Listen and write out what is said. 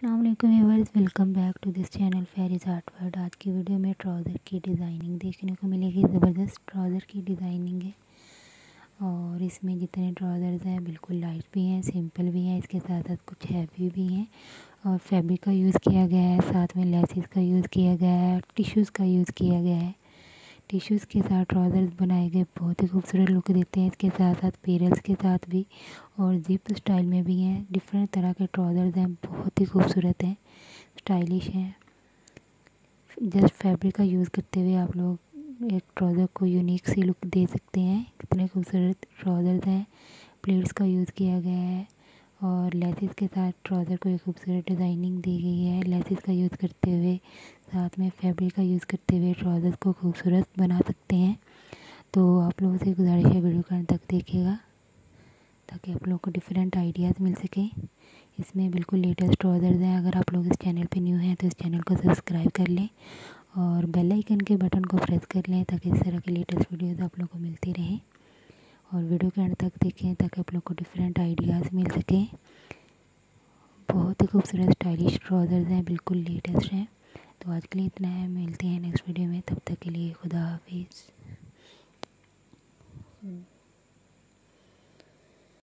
अस्सलाम वालेकुम viewers, welcome back to this channel fairy's art world. आज की वीडियो में ट्राउज़र की डिज़ाइनिंग देखने को मिलेगी। ज़बरदस्त ट्राउज़र की डिज़ाइनिंग है और इसमें जितने ट्राउज़र्स हैं बिल्कुल लाइट भी हैं, सिंपल भी हैं, इसके साथ साथ कुछ हैवी भी हैं और फैब्रिक का यूज़ किया गया है, साथ में लेसिस का यूज़ किया गया है, टिश्यूज़ का यूज़ किया गया है। टिश्यूज़ के साथ ट्राउज़र्स बनाए गए बहुत ही खूबसूरत लुक देते हैं। इसके साथ साथ पेरल्स के साथ भी और जिप स्टाइल में भी हैं। डिफरेंट तरह के ट्राउज़र्स हैं, बहुत ही खूबसूरत हैं, स्टाइलिश हैं। जस्ट फैब्रिक का यूज़ करते हुए आप लोग एक ट्राउज़र को यूनिक सी लुक दे सकते हैं। कितने खूबसूरत ट्राउज़र्स हैं। प्लेट्स का यूज़ किया गया है और लेसिस के साथ ट्राउज़र को एक खूबसूरत डिज़ाइनिंग दी गई है। लेसिस का यूज़ करते हुए साथ में फैब्रिक का यूज़ करते हुए ट्राउज़र को खूबसूरत बना सकते हैं। तो आप लोगों से गुजारिश है वीडियो को अंत तक देखिएगा ताकि आप लोगों को डिफरेंट आइडियाज़ मिल सकें। इसमें बिल्कुल लेटेस्ट ट्राउज़र्स हैं। अगर आप लोग इस चैनल पे न्यू हैं तो इस चैनल को सब्सक्राइब कर लें और बेल आइकन के बटन को प्रेस कर लें ताकि इस तरह की लेटेस्ट वीडियोज़ आप लोगों को मिलती रहें। और वीडियो के अंत तक देखें ताकि आप लोग को डिफरेंट आइडियाज़ मिल सकें। बहुत ही खूबसूरत स्टाइलिश ट्राउज़र्स हैं, बिल्कुल लेटेस्ट हैं। तो आज के लिए इतना है, मिलते हैं नेक्स्ट वीडियो में। तब तक के लिए खुदा हाफिज़।